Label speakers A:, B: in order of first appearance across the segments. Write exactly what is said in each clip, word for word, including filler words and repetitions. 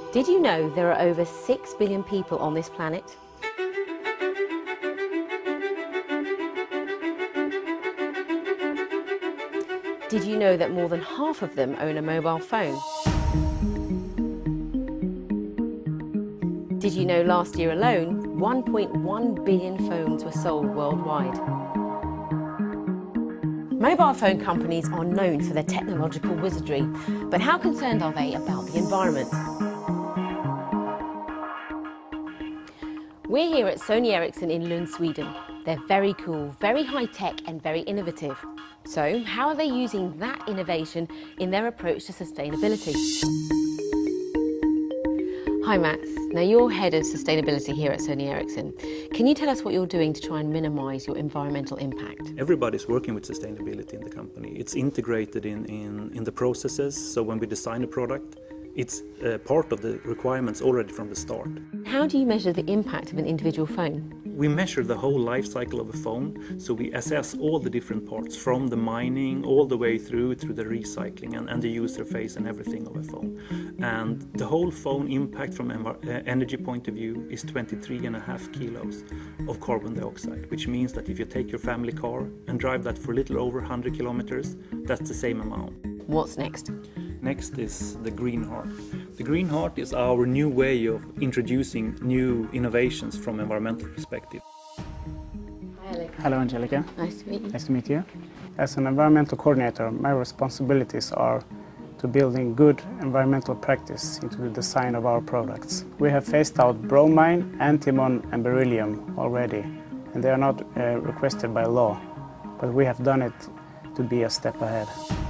A: Did you know there are over six billion people on this planet? Did you know that more than half of them own a mobile phone? Did you know last year alone, one point one billion phones were sold worldwide? Mobile phone companies are known for their technological wizardry, but how concerned are they about the environment? We're here at Sony Ericsson in Lund, Sweden. They're very cool, very high-tech and very innovative. So, how are they using that innovation in their approach to sustainability? Hi Mats, now you're head of sustainability here at Sony Ericsson. Can you tell us what you're doing to try and minimise your environmental impact?
B: Everybody's working with sustainability in the company. It's integrated in, in, in the processes, so when we design a product, it's uh, part of the requirements already from the start.
A: How do you measure the impact of an individual phone?
B: We measure the whole life cycle of a phone, so we assess all the different parts, from the mining all the way through through the recycling and, and the user face and everything of a phone. And the whole phone impact from an uh, energy point of view is twenty-three and a half kilos of carbon dioxide, which means that if you take your family car and drive that for a little over one hundred kilometers, that's the same amount.
A: What's next?
B: Next is the Green Heart. The Green Heart is our new way of introducing new innovations from environmental perspective.
A: Hi Alex.
C: Hello Angelica.
A: Nice to meet you.
C: Nice to meet you. As an environmental coordinator, my responsibilities are to building good environmental practice into the design of our products. We have phased out bromine, antimony and beryllium already, and they are not uh, requested by law, but we have done it to be a step ahead.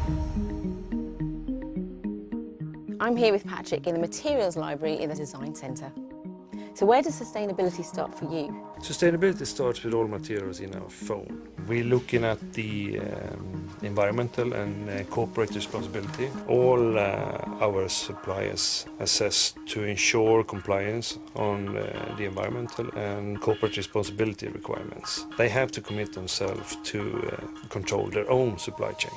A: I'm here with Patrick in the Materials Library in the Design Centre. So where does sustainability start for you?
D: Sustainability starts with all materials in our phone. We're looking at the um, environmental and uh, corporate responsibility. All uh, our suppliers assess to ensure compliance on uh, the environmental and corporate responsibility requirements. They have to commit themselves to uh, control their own supply chain.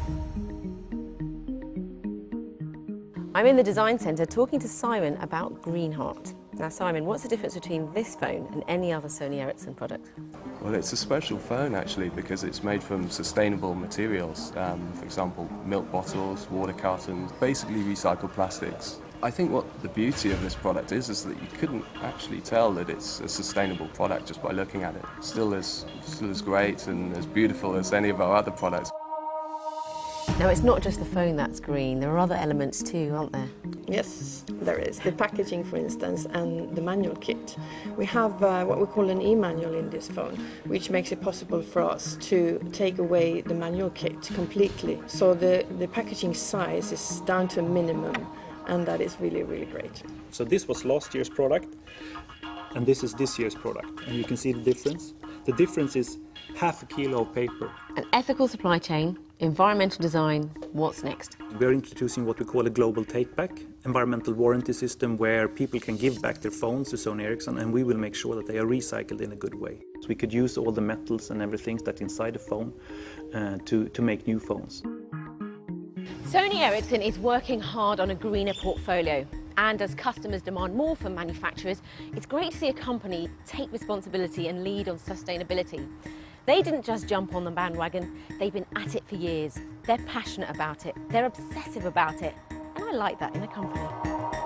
A: I'm in the Design Centre talking to Simon about Green Heart. Now Simon, what's the difference between this phone and any other Sony Ericsson product?
E: Well, it's a special phone actually because it's made from sustainable materials. Um, for example, milk bottles, water cartons, basically recycled plastics. I think what the beauty of this product is is that you couldn't actually tell that it's a sustainable product just by looking at it. Still as, still as great and as beautiful as any of our other products.
A: Now, it's not just the phone that's green, there are other elements too, aren't there?
F: Yes, there is. The packaging, for instance, and the manual kit. We have uh, what we call an e-manual in this phone, which makes it possible for us to take away the manual kit completely. So the, the packaging size is down to a minimum, and that is really, really great.
B: So this was last year's product, and this is this year's product. And you can see the difference. The difference is half a kilo of paper.
A: An ethical supply chain, environmental design, what's next?
B: We're introducing what we call a global take-back, environmental warranty system where people can give back their phones to Sony Ericsson, and we will make sure that they are recycled in a good way. So we could use all the metals and everything that's inside the phone uh, to, to make new phones.
A: Sony Ericsson is working hard on a greener portfolio. And as customers demand more from manufacturers, it's great to see a company take responsibility and lead on sustainability. They didn't just jump on the bandwagon, they've been at it for years. They're passionate about it, they're obsessive about it, and I like that in a company.